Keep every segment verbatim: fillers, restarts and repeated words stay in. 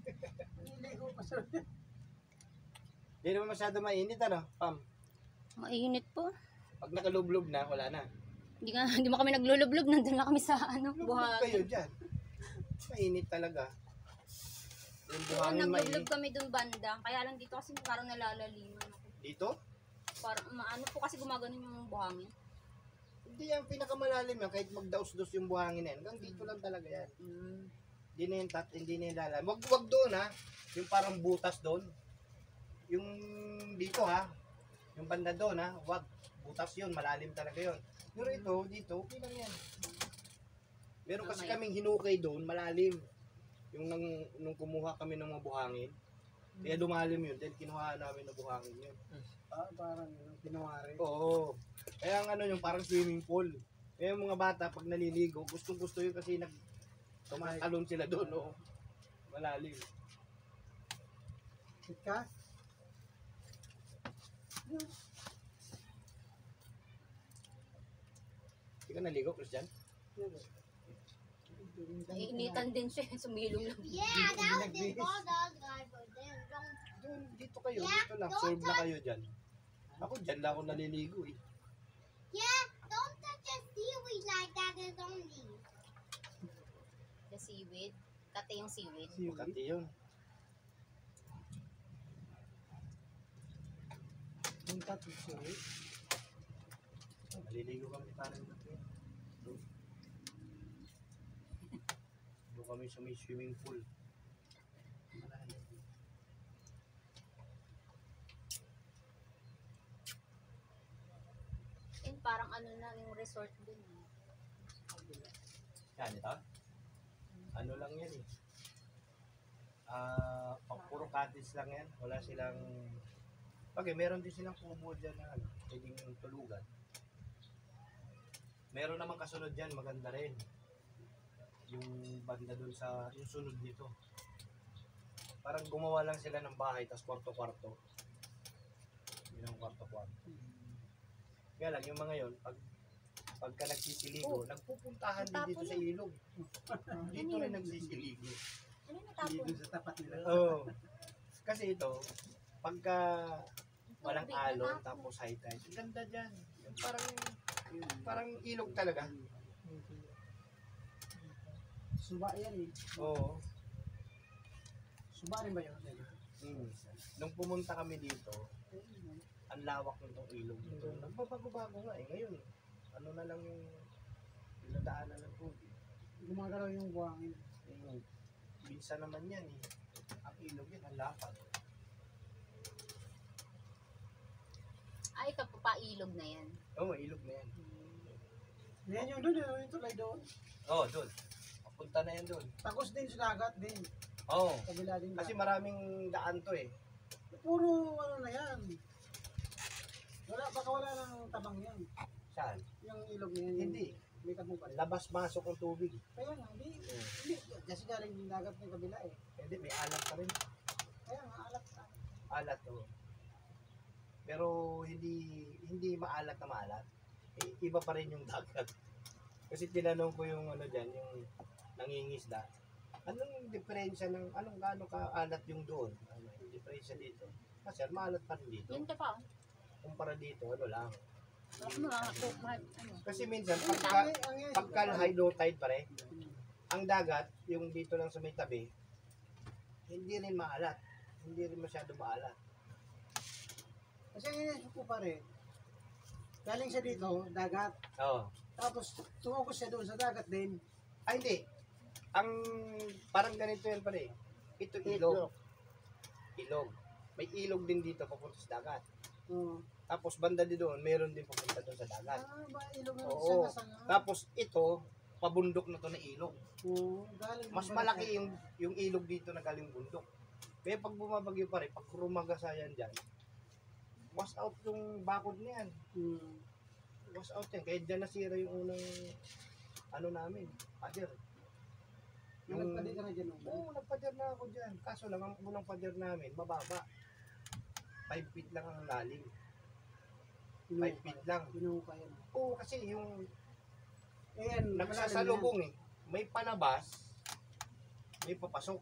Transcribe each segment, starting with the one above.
Niligo pa sir. Hindi naman masyado mainit, ano, Pam? Mainit po. Pag nakalublob na, wala na. Hindi nga, hindi mo kami naglulublob. Nandun na kami sa ano, Lublob buhangin. kayo dyan. Mainit talaga. Yung Oo, buhangin naglulublob mainit. kami dun banda. Kaya lang dito kasi parang nalalaliman ako. Dito? Parang maano po kasi gumaganon yung buhangin. Hindi yan, pinakamalalim yan. Kahit magdaos-dos yung buhangin na yan. Hanggang dito lang talaga yan. Mm. Hindi na yung tat, hindi na yung lalam. Wag, wag doon ha. Yung parang butas doon. Yung dito ha. Yung banda doon ha. Wag. Butas yun. Malalim talaga yun. Pero ito, dito, okay lang yan. Meron kasi Mamaya. kaming hinukay doon, malalim. Yung nang, nung kumuha kami ng mga buhangin. Kaya lumalim yun. Dahil kinuha namin ng buhangin yun. Ah, parang pinawari. Oo. Kaya ang ano yung parang swimming pool. Kaya yung mga bata pag naliligo, gustong gusto yun kasi nag tumatalon sila doon. Oo. Malalim. Sit ka? Hindi ka naligo, Christian? Nainitan din siya. Sumilong lang. Yeah, that was the ball dog guy, but then don't. Doon, dito kayo, dito lang. Serve na kayo dyan. Ako dyan lang ako naliligo eh. Yeah, don't touch the seaweed like that. It's only. The seaweed. Kate yung seaweed. Makati yun. Yung tattoo sorry. Naliligo kami parang dito. Doon. Doon kami sa may swimming pool. Malalim. And parang ano na yung resort dun. eh. Yan, ito? Ano lang yan eh. Ah, uh, puro cottage lang yan. Wala silang... Okay, meron din silang kubo dyan na ano, pwedeng tulugan. Meron naman kasunod dyan, maganda rin. Yung banda dun sa... Yung sunod dito. Parang gumawa lang sila ng bahay, tas kwarto-kwarto. Yun ang kwarto-kwarto. Kaya lang, yung mga yon pag pagka nagsisiligo, Oh. nagpupuntahan din dito sa ilog. Dito rin nagsisiligo. Ano yung natapon? Dito sa tapat nila. Oo. Kasi ito, pagka walang Tubig, alon, natapon. tapos high tide, ang ganda dyan. Yung Parang, parang ilog talaga. Suba yan eh. Oo. Suba rin ba yun? Mm. Nung pumunta kami dito, ang lawak nitong ilog dito. Nagbabago-bago nga eh. Ngayon, ano na lang yung pinadaanan ng tubig. Gumagalaw yung buhangin. Yung, minsan naman yan eh. Ang ilog yan, ang lapad. Ah, ito po pailog na yan. Oo, oh, ilog na yan. Yan yung doon, yung tulay doon. Oo, oh, doon. Papunta na yan doon. Takos din sa dagat din. Oo. Oh, Kabila din kasi dagat. maraming daan to eh. Puro ano na yan. Wala, baka wala nang tabang yan. Saan? Yung ilog na yan. Hindi. May mo pa rin. Labas-masok ang tubig. Kaya nga, hindi. Oo. Hindi. Kasi galing yung dagat ng kabila eh. Hindi, may alat pa rin. Kaya nga, alat ka. Alat to. Pero hindi hindi maalat na maalat. Eh, iba pa rin yung dagat. Kasi tinanong ko yung ano diyan, yung nangingisda. Anong diferensya ng anong gaano ka alat yung doon? Ano yung diferensya dito? Kasi maalat pa rin dito. Yun ka pa. Kumpara dito, ano lang. Ano, ano. Kasi minsan pagka pagka high low tide pare, ang dagat yung dito lang sa may tabi, hindi rin maalat. Hindi rin masyado maalat. Kasi ang inisip ko pa rin, galing siya dito, dagat. Oo. Tapos tumugos siya doon sa dagat din. Ay, hindi. Ang parang ganito yan pare. Ito ilog. Ilog. May ilog din dito papunta sa dagat. Oo. Tapos banda din doon, meron din papunta doon sa dagat. Ah, ba ilog na Oo. sanga-sanga. Tapos ito, pabundok na to na ilog. Oo, galing Mas malaki yung yung ilog dito na galing bundok. Kaya pag bumabagyo pa rin, pag rumagasayan dyan, wash out yung bakod niyan. Hmm. Wash out yan. Kaya dyan nasira yung unang ano namin, pader. Yung... Nagpadi ka na dyan. Oo, oh, nagpader na ako dyan. Kaso lang, ang unang pader namin, mababa. five feet lang ang lalim. five feet lang. Pinuka yan. Oo, kasi yung Ayan, nagsasalubong eh. May panabas, may papasok.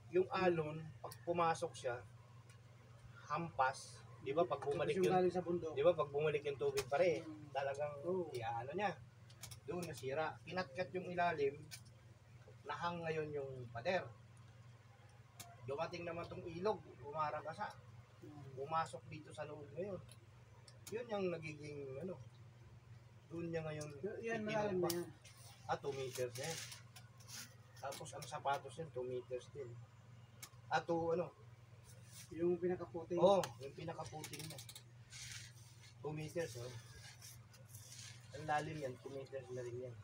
yung alon, pag pumasok siya, hampas, di ba pag bumalik Tapos yung yung, galing sa bundok. di ba pag bumalik yung tubig pare, talagang Oo. iaano niya. Doon nasira. Kinatkat yung ilalim, nahang ngayon yung pader. Dumating naman tong ilog, umaragasa. Pumasok dito sa loob ngayon. Yun yung nagiging ano. Doon niya ngayon Y- Yan, malalim na itinumpa. yan. Ah, two meters na yan. Tapos ang sapatos niya, two meters din. Ah, two ano. Yung pinakaputing. Oo, oh, yung pinakaputing niya. two meters, oh. Ang lalim yan, two meters na rin yan.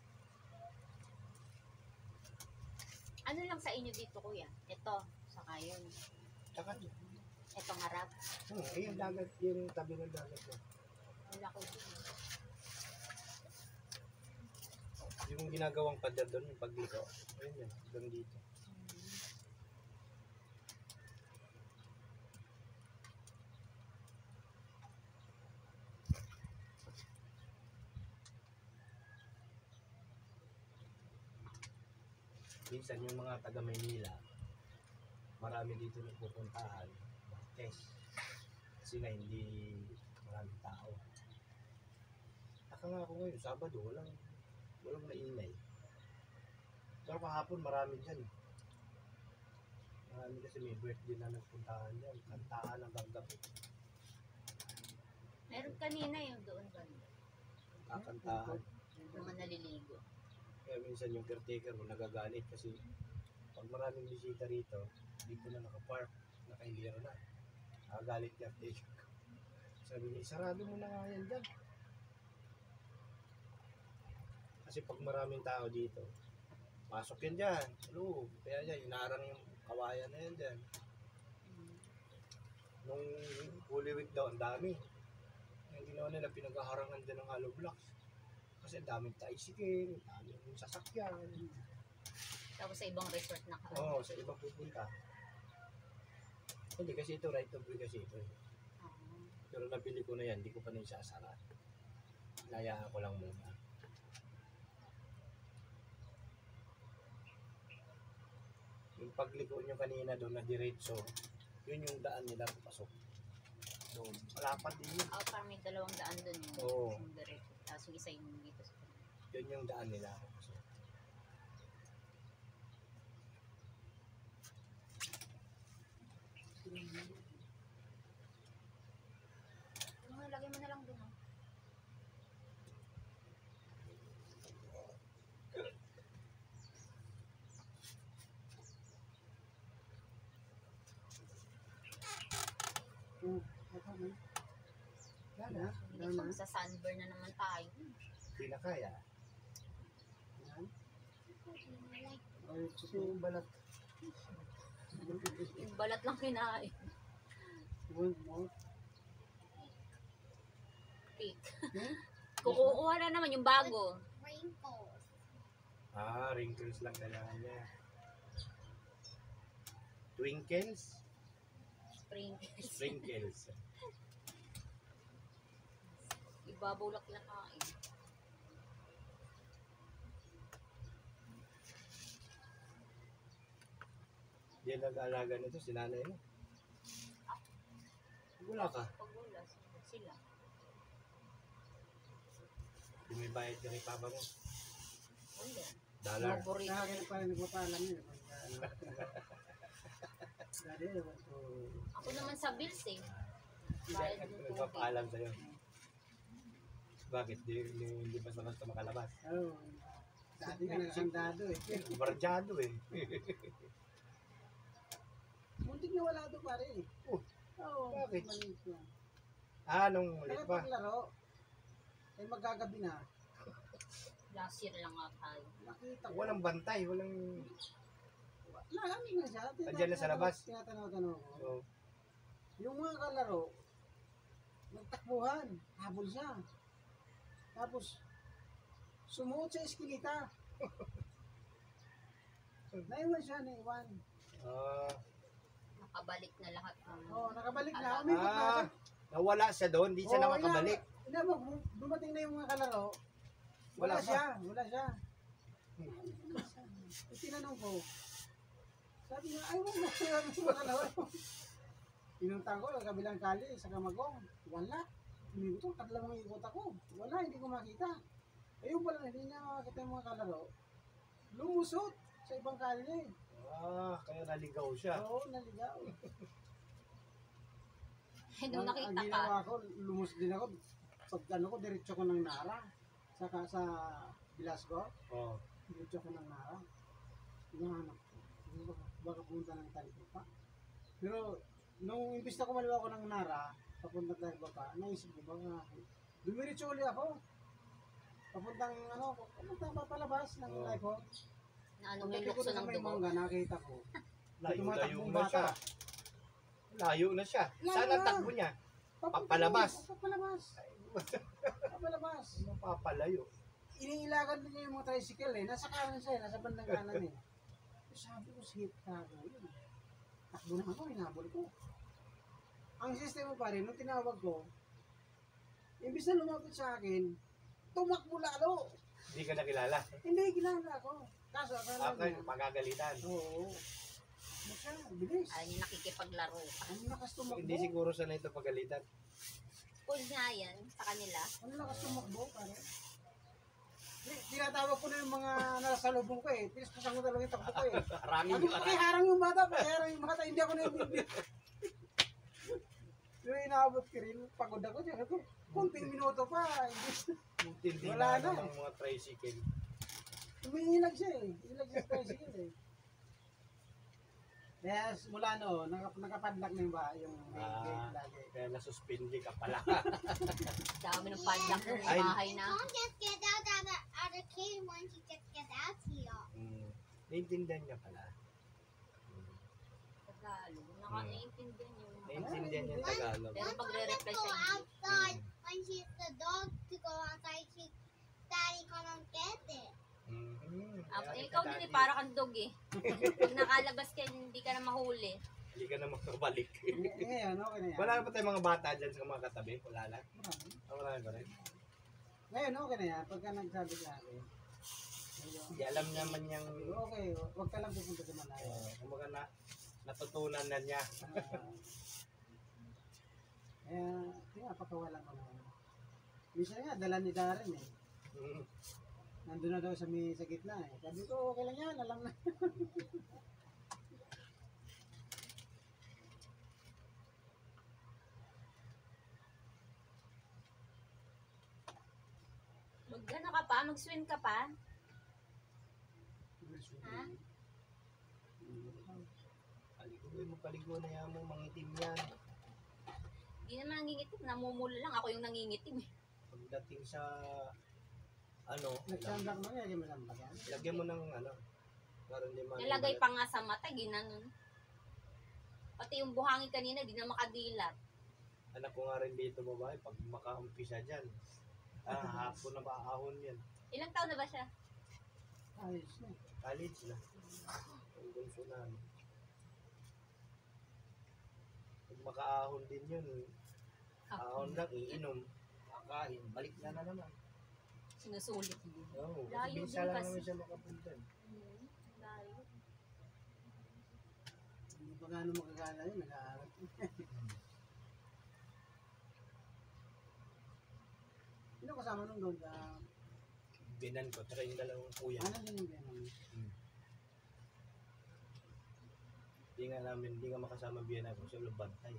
Ano lang sa inyo dito, kuya? Ito, saka yun. Tsaka, Itong harap. hmm, eh, yung dagat, yung tabi ng dagat mo. Ang laki din. Yung ginagawang pader doon, yung pagliko. Ayun yan, hanggang dito. Minsan yung mga taga Maynila, marami dito nagpupuntahan, test. Kasi nga hindi maraming tao. Taka nga ako ngayon, Sabado, walang, walang maingay. Pero kahapon marami dyan. Marami kasi may birthday na nagpuntahan dyan. Kantahan hanggang gabi. Meron kanina yung doon banda. Kakantahan. Mga naliligo. Kaya minsan yung caretaker mo nagagalit kasi pag maraming bisita rito, dito na nakapark, nakailira na. Nagagalit caretaker. Sabi niya, isarado mo na nga yan dyan. Kasi pag maraming tao dito, pasok yan dyan. Hello, kaya dyan, inarang yung kawayan na yan dyan. Nung Holy Week daw, ang dami. Yung ginawa nila, pinaghaharangan dyan ng hollow blocks. Kasi ang daming tricycle, ang daming sasakyan. Tapos sa ibang resort na ka. Oo, sa ibang pupunta. Hindi kasi ito, right of way kasi ito. eh. Oo. Pero nabili ko na yan, hindi ko pa na isasara. Layaan ko lang muna. Yung pagliko nyo kanina doon na diretso, yun yung daan nila pasok. Doon. Malapad din yun. Oh, parang may dalawang daan doon yung, Oo. yung diretso. Tapos yung isa yung dito sa Yun yung daan nila. So, ano, lagay mo na lang doon. Oh. Oh, ako na. Lala, Hindi Tama. pa sa sunburn na naman tayo. hindi na kaya. Yan. Ay, Kasi so, yung balat, Yung balat lang kinain. one more. Cake. Hmm? Kukuha na naman yung bago. Wrinkles. ah, wrinkles lang kailangan niya. Twinkles? Sprinkles. Sprinkles. Ibabaw lang kinakain. Di nag-aalaga nito, si nanay mo. Wala ka. Pag wala, sila. Di may bayad ka kay papa mo. Wala. Dollar. Favorite. Nakakita pa rin nagpapalam yun. Dati, ewan ko. Ako naman sa bills eh. Bayad ng tubig. Nagpapaalam sa'yo. Bakit? Di, di, hindi basta basta makalabas. Oo. Dati ka nakasandado eh. Barjado eh. Muntik na wala doon pare eh. Oh, Oo, bakit? maliit na. Ah, nung ulit Kaya pa. paglaro, eh magagabi na. Last year lang nga tayo. Nakita ko. Walang bantay, walang... Nahaming na siya. Nandiyan na sa labas. Tinatanaw-tanaw ko. So, Yung mga kalaro, nagtakbuhan, habol siya. Tapos, sumuot sa eskinita. Naiwan siya, naiwan. ah, Nakabalik na lahat ng... Oo, oh, nakabalik na. Umikot na ah, siya. nawala siya doon, di siya Oo, na makabalik. ina- ina- bu- dumating na yung mga kalaro. Wala, Wala pa. siya, wala siya. Eh, tinanong ko, Sabi niya, ay, wag na. Sabi ko, dalawa. Pinunta ko, kabilang kali, sa Kamagong. Wala. Hindi ko, kadalawang ikot ako. Wala, hindi ko makita. Ayun pala, hindi niya makakita yung mga kalaro. Lumusot sa ibang kali niya eh. Ah, kaya naligaw siya. Oo, naligaw. Eh, nung Ang- nakita ang ka, ginawa ko, lumusot din ako. Pag ano ko, diretso ko ng Nara. Sa, sa Bilasco, Oh. diretso ko ng Nara. Hinahanap ko. Baka, baka punta ng Talipapa. Pero, nung imbis na kumaliwa ko ng Nara, papunta tayo baba, naisip ko baka dumiretso ulit ako. Papuntang ano, papuntang papalabas ng Oo. life home. na ano, Pagdating may ko lukso sa ng may dugo. mangga, nakita ko. Layo-layo Tumatakbong na siya. Layo na siya. Layo Saan ang na. takbo niya? Papunta Papalabas. yun, Papalabas. Papalabas. Mapapalayo. Iniilagan din niya yung mga tricycle eh. Nasa kanan siya eh, nasa bandang kanan eh. Sabi ko, shit ka yun. Takbo na ako, hinabol ko. Ang sistema pa rin, nung tinawag ko, imbis na lumapit sa akin, tumakbo lalo. Hindi ka nakilala. Hindi, ginala ko. Kaso, akala Okay, niya, magagalitan. oo. Ano siya, bilis. Ay, yung nakikipaglaro ka. Ang lakas tumakbo. Hindi siguro sanay ito pagalitan. Cool nga yan sa kanila. Ang lakas tumakbo, pare. Di- Tinatawag ko na yung mga nasa lubong ko eh. Pinispasan ko talaga yung takbo ko eh. Harangin Sabi yung ko, harang. pakiharang yung bata, pakiharang yung bata. Hindi ako naiintindihan. Pero inaabot ko rin, pagod ako dyan. Sabi ko, kunting minuto pa. Hindi. Tindi Wala na na. ng mga tricycle. Umiilag siya eh. Ilag siya sa tricycle eh. Kaya mula no, naka, nakapadlock na yung ba, yung main Ah. gate lagi. Kaya nasuspindi ka pala. Dami ng padlock ng Ay. bahay na. Don't just get out of the, out of cave once you just get out here. Hmm. Naintindihan niya pala. Hmm. Tagalog. Nakaka-intindihan yung mga. Naintindihan niya yung Tagalog. Pero Once pag we just re-reply go sa English. outside, when she's the dog to go outside, she, Daddy come and get it. Mhm. Ah, Kaya ikaw din eh, daddy, para kang dog eh. Pag nakalabas ka, hindi ka na mahuli. Hindi ka na makabalik. Eh, Ngayon, okay na yan. Wala na ba tayong mga bata dyan sa mga katabi? Wala na? Marami. Ah, wala na ba rin? Ngayon, okay na yan. Pagka nagsabi sa akin, ayun. Hindi alam naman niyang Okay, wag ka lang pupunta sa Malayo. uh, kumbaga na natutunan na niya. Ah, eh, kaya pakawalan ko naman. Minsan nga, dala ni Darren eh. Hmm. Nandun na daw sa, may, sa gitna eh. Sabi ko, okay lang yan, alam na. Mag ano ka pa? Mag-swim ka pa? Ha? Paliguin mo, paligo na yan mo, mangitim yan. Hindi naman nangingitim. Namumula lang. Ako yung nangingitim eh. Pagdating sa ano, Nagsandak mo niya, hindi mo sandak yan. lagyan mo ng ano, para hindi man. Nilagay pa nga sa mata. Ginanon. Pati yung buhangin kanina, di na makadilat. Anak ko nga rin dito babae, pag makaumpisa dyan, ah, hapon na maahon yan. Ilang taon na ba siya? Ayos na. College na. Ang bunso na. Pag makaahon din yun, ahon lang, iinom, kakain, balik na na naman. Sinusulit mo. Oo, kasi Layo bisa din lang kasi. naman siya makapunta. Hmm, layo. Hindi pa gano'n makagala yun, nag-aaral. Sino kasama nung doon? Sa, Binan ko, tsaka yung dalawang kuya. ano din yung ganun? Hindi nga namin, hindi nga makasama biyanan ko, siya bantay.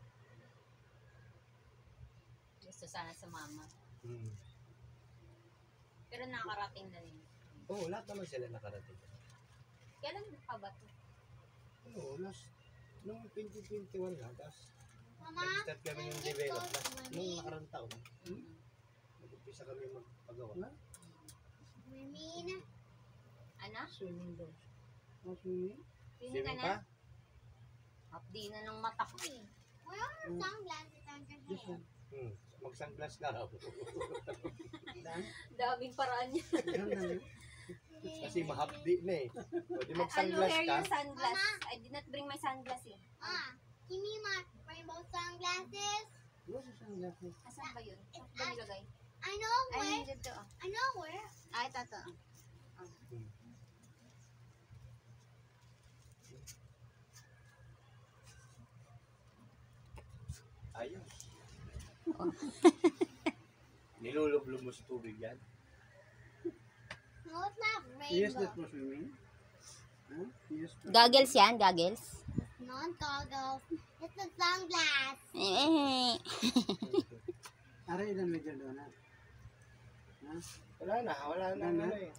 Gusto sana sa mama. Hmm. Pero nakakarating na rin. Oo, lahat naman sila nakarating. Kailan pa ba ito? Oo, last, nung twenty twenty-one lang, tapos Mama, nag-start kami can ng we develop go na. Nung swimming? nakarang taon, Hmm. nag-umpisa kami magpagawa. Wala? Swimming? Ana? Swimming daw. Oh, swimming? Swimming ka Swimming na? pa? Hapdi na ng mata ko eh. Where are Mm. sunglasses on your Yes, head? Hmm. Mag-sunglass ka raw. Dan? Daming paraan niya. Ganun na yun. Kasi mahapdi na eh. O di Ano, mag-sunglass wear ka. your sunglass. Mama. I did not bring my sunglass eh. Ah, give me my rainbow sunglasses. Wala sa sunglasses. Asan ba yun? Saan ba nilagay? I know Ay, where. dito. ah. I know where. Ay, ito, ito. Hmm. Ayos. Nilulublob mo sa tubig yan. No, it's not You use that rainbow. for swimming? Huh? You use for Goggles yan, goggles. Not goggles. It's a sunglass. Eh, Are you done with your donut? Huh? Wala na, wala na, Wala na? ano eh.